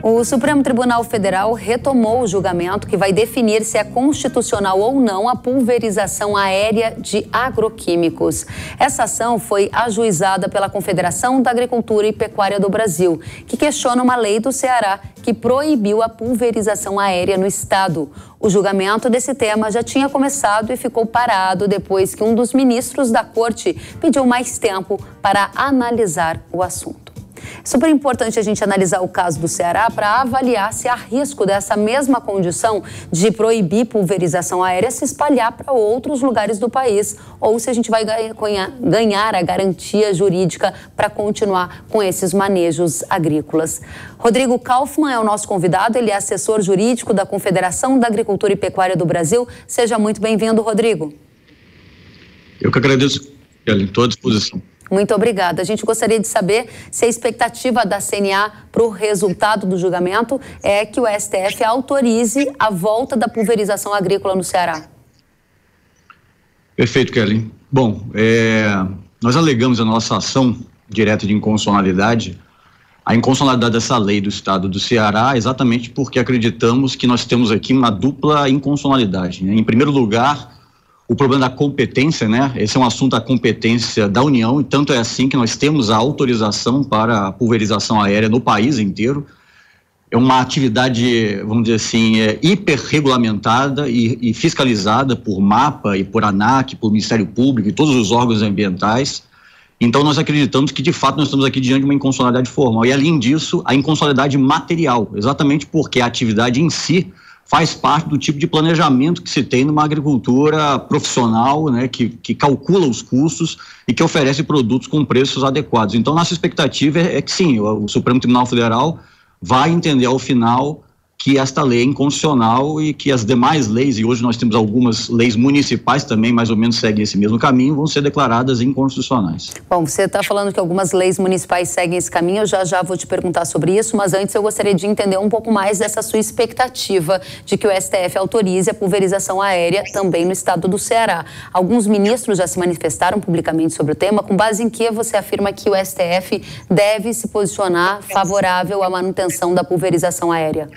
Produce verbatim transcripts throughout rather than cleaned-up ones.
O Supremo Tribunal Federal retomou o julgamento que vai definir se é constitucional ou não a pulverização aérea de agroquímicos. Essa ação foi ajuizada pela Confederação da Agricultura e Pecuária do Brasil, que questiona uma lei do Ceará que proibiu a pulverização aérea no estado. O julgamento desse tema já tinha começado e ficou parado depois que um dos ministros da Corte pediu mais tempo para analisar o assunto. É super importante a gente analisar o caso do Ceará para avaliar se há risco dessa mesma condição de proibir pulverização aérea se espalhar para outros lugares do país, ou se a gente vai ganhar a garantia jurídica para continuar com esses manejos agrícolas. Rodrigo Kaufmann é o nosso convidado, ele é assessor jurídico da Confederação da Agricultura e Pecuária do Brasil. Seja muito bem-vindo, Rodrigo. Eu que agradeço, Kelly, estou à disposição. Muito obrigada. A gente gostaria de saber se a expectativa da C N A para o resultado do julgamento é que o S T F autorize a volta da pulverização agrícola no Ceará. Perfeito, Kelly. Bom, é, nós alegamos a nossa ação direta de inconstitucionalidade, a inconstitucionalidade dessa lei do Estado do Ceará, exatamente porque acreditamos que nós temos aqui uma dupla inconstitucionalidade, né? Em primeiro lugar, o problema da competência, né? Esse é um assunto da competência da União, e tanto é assim que nós temos a autorização para a pulverização aérea no país inteiro. É uma atividade, vamos dizer assim, é, hiperregulamentada e, e fiscalizada por MAPA e por ANAC, por Ministério Público e todos os órgãos ambientais. Então, nós acreditamos que, de fato, nós estamos aqui diante de uma inconstitucionalidade formal. E, além disso, a inconstitucionalidade material, exatamente porque a atividade em si faz parte do tipo de planejamento que se tem numa agricultura profissional, né, que, que calcula os custos e que oferece produtos com preços adequados. Então, nossa expectativa é, é que sim, o, o Supremo Tribunal Federal vai entender ao final que esta lei é inconstitucional e que as demais leis, e hoje nós temos algumas leis municipais também, mais ou menos seguem esse mesmo caminho, vão ser declaradas inconstitucionais. Bom, você está falando que algumas leis municipais seguem esse caminho, eu já já vou te perguntar sobre isso, mas antes eu gostaria de entender um pouco mais dessa sua expectativa de que o S T F autorize a pulverização aérea também no estado do Ceará. Alguns ministros já se manifestaram publicamente sobre o tema, com base em que você afirma que o S T F deve se posicionar favorável à manutenção da pulverização aérea?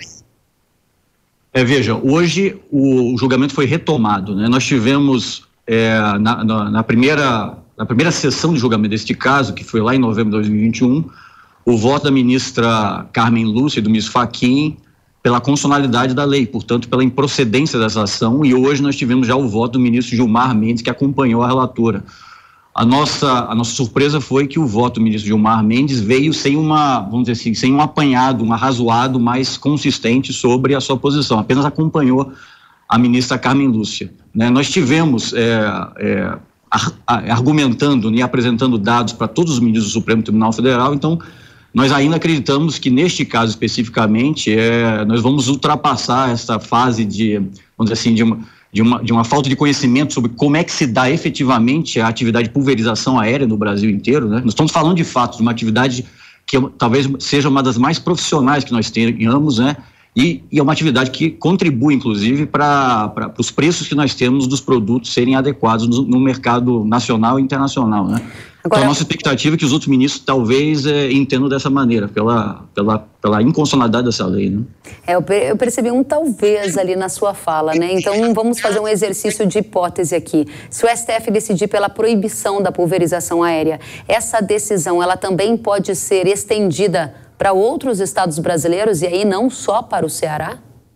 É, veja, hoje o julgamento foi retomado, né? Nós tivemos é, na, na, na, primeira, na primeira sessão de julgamento deste caso, que foi lá em novembro de dois mil e vinte e um, o voto da ministra Carmen Lúcia e do ministro Fachin pela constitucionalidade da lei, portanto, pela improcedência dessa ação, e hoje nós tivemos já o voto do ministro Gilmar Mendes, que acompanhou a relatora. A nossa, a nossa surpresa foi que o voto do ministro Gilmar Mendes veio sem uma, vamos dizer assim, sem um apanhado, um arrazoado mais consistente sobre a sua posição, apenas acompanhou a ministra Carmen Lúcia, né? Nós tivemos é, é, ar, argumentando e apresentando dados para todos os ministros do Supremo Tribunal Federal, então nós ainda acreditamos que neste caso especificamente é, nós vamos ultrapassar essa fase de, vamos dizer assim, de uma De uma, de uma falta de conhecimento sobre como é que se dá efetivamente a atividade de pulverização aérea no Brasil inteiro, né? Nós estamos falando de fato de uma atividade que talvez seja uma das mais profissionais que nós tenhamos, né? E, e é uma atividade que contribui, inclusive, para os preços que nós temos dos produtos serem adequados no, no mercado nacional e internacional, né? Agora, então, a nossa expectativa é que os outros ministros talvez é, entendam dessa maneira, pela, pela, pela inconstitucionalidade dessa lei, né? É, eu, eu percebi um talvez ali na sua fala, né? Então, vamos fazer um exercício de hipótese aqui. Se o S T F decidir pela proibição da pulverização aérea, essa decisão, ela também pode ser estendida para outros estados brasileiros e aí não só para o Ceará?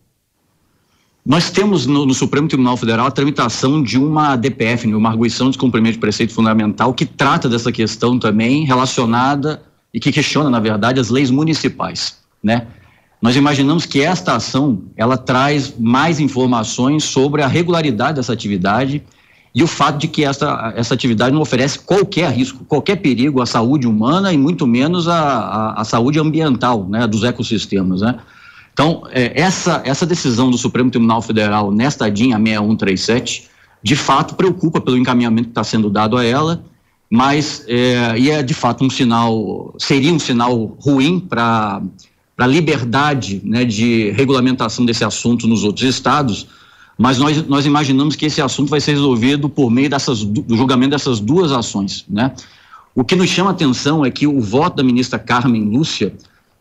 Nós temos no, no Supremo Tribunal Federal a tramitação de uma D P F, uma arguição de descumprimento de preceito fundamental, que trata dessa questão também relacionada e que questiona, na verdade, as leis municipais, né? Nós imaginamos que esta ação, ela traz mais informações sobre a regularidade dessa atividade e o fato de que essa, essa atividade não oferece qualquer risco, qualquer perigo à saúde humana e muito menos à, à, à saúde ambiental, né, dos ecossistemas, né? Então, é, essa, essa decisão do Supremo Tribunal Federal, nesta D I N, a seis um três sete, de fato preocupa pelo encaminhamento que está sendo dado a ela, mas é, e é de fato um sinal, seria um sinal ruim para a liberdade, né, de regulamentação desse assunto nos outros estados, mas nós, nós imaginamos que esse assunto vai ser resolvido por meio dessas, do julgamento dessas duas ações, né? O que nos chama a atenção é que o voto da ministra Carmen Lúcia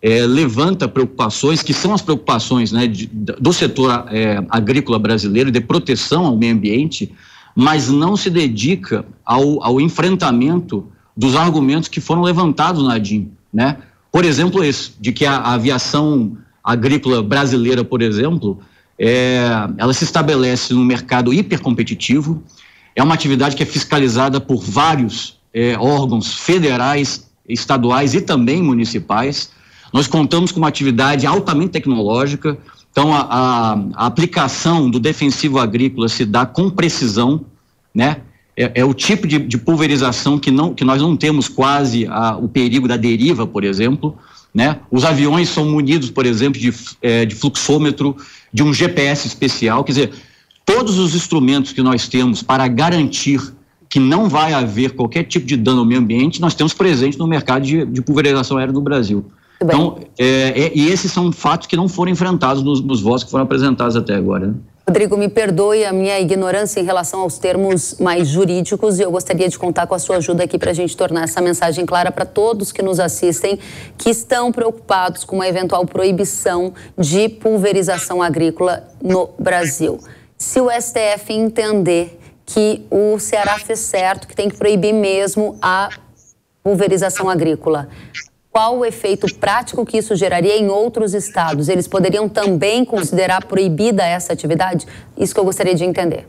é, levanta preocupações que são as preocupações, né, de, do setor é, agrícola brasileiro, de proteção ao meio ambiente, mas não se dedica ao, ao enfrentamento dos argumentos que foram levantados na ADIM, né? Por exemplo, esse, de que a, a aviação agrícola brasileira, por exemplo, é, ela se estabelece num mercado hipercompetitivo, é uma atividade que é fiscalizada por vários é, órgãos federais, estaduais e também municipais. Nós contamos com uma atividade altamente tecnológica, então a, a, a aplicação do defensivo agrícola se dá com precisão, né? É, é o tipo de, de pulverização que, não, que nós não temos quase a, o perigo da deriva, por exemplo, né? Os aviões são munidos, por exemplo, de, é, de fluxômetro, de um G P S especial, quer dizer, todos os instrumentos que nós temos para garantir que não vai haver qualquer tipo de dano ao meio ambiente, nós temos presente no mercado de, de pulverização aérea no Brasil. Então, é, é, e esses são fatos que não foram enfrentados nos, nos votos que foram apresentados até agora, né? Rodrigo, me perdoe a minha ignorância em relação aos termos mais jurídicos e eu gostaria de contar com a sua ajuda aqui para a gente tornar essa mensagem clara para todos que nos assistem, que estão preocupados com uma eventual proibição de pulverização agrícola no Brasil. Se o S T F entender que o Ceará fez certo, que tem que proibir mesmo a pulverização agrícola, qual o efeito prático que isso geraria em outros estados? Eles poderiam também considerar proibida essa atividade? Isso que eu gostaria de entender.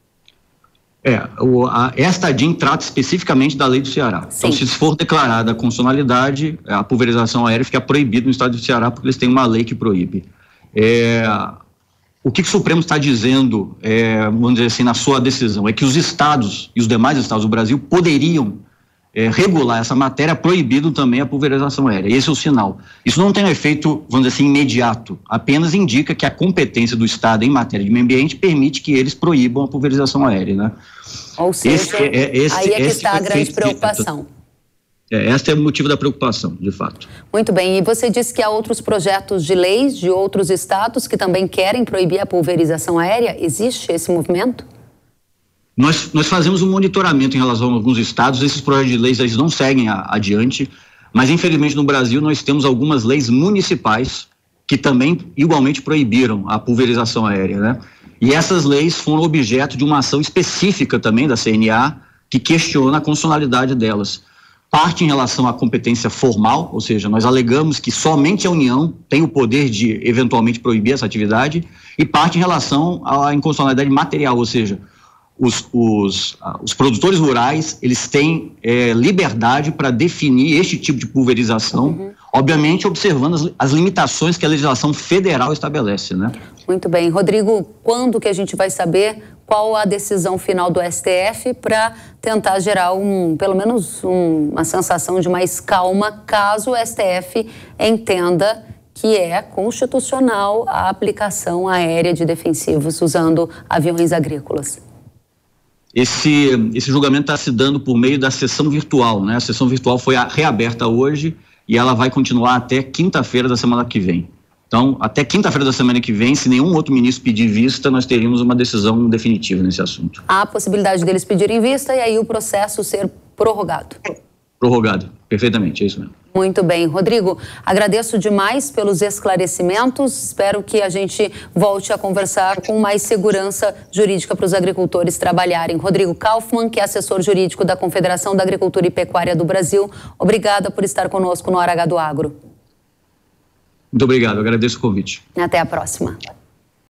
É, o, a, esta ADIM trata especificamente da lei do Ceará. Sim. Então, se for declarada a constitucionalidade, a pulverização aérea fica proibida no estado do Ceará, porque eles têm uma lei que proíbe. É, o que, que o Supremo está dizendo, é, vamos dizer assim, na sua decisão, é que os estados e os demais estados do Brasil poderiam É, regular essa matéria, proibido também a pulverização aérea. Esse é o sinal. Isso não tem um efeito, vamos dizer assim, imediato, apenas indica que a competência do Estado em matéria de meio ambiente permite que eles proíbam a pulverização aérea, né? Ou seja, esse, é, esse, aí é que está a grande preocupação. É, este é o motivo da preocupação, de fato. Muito bem, e você disse que há outros projetos de leis de outros estados que também querem proibir a pulverização aérea. Existe esse movimento? Nós, nós fazemos um monitoramento em relação a alguns estados, esses projetos de leis eles não seguem a, adiante, mas infelizmente no Brasil nós temos algumas leis municipais que também igualmente proibiram a pulverização aérea, né? E essas leis foram objeto de uma ação específica também da C N A, que questiona a constitucionalidade delas. Parte em relação à competência formal, ou seja, nós alegamos que somente a União tem o poder de eventualmente proibir essa atividade, e parte em relação à inconstitucionalidade material, ou seja, Os, os, os produtores rurais, eles têm é, liberdade para definir este tipo de pulverização, uhum. obviamente observando as, as limitações que a legislação federal estabelece, né? Muito bem. Rodrigo, quando que a gente vai saber qual a decisão final do S T F para tentar gerar, um, pelo menos, um, uma sensação de mais calma, caso o S T F entenda que é constitucional a aplicação aérea de defensivos usando aviões agrícolas? Esse, esse julgamento está se dando por meio da sessão virtual, né? A sessão virtual foi a, reaberta hoje e ela vai continuar até quinta-feira da semana que vem. Então, até quinta-feira da semana que vem, se nenhum outro ministro pedir vista, nós teríamos uma decisão definitiva nesse assunto. Há a possibilidade deles pedirem vista e aí o processo ser prorrogado. Prorrogado, perfeitamente, é isso mesmo. Muito bem. Rodrigo, agradeço demais pelos esclarecimentos. Espero que a gente volte a conversar com mais segurança jurídica para os agricultores trabalharem. Rodrigo Kaufmann, que é assessor jurídico da Confederação da Agricultura e Pecuária do Brasil, obrigada por estar conosco no Hora H do Agro. Muito obrigado, agradeço o convite. Até a próxima.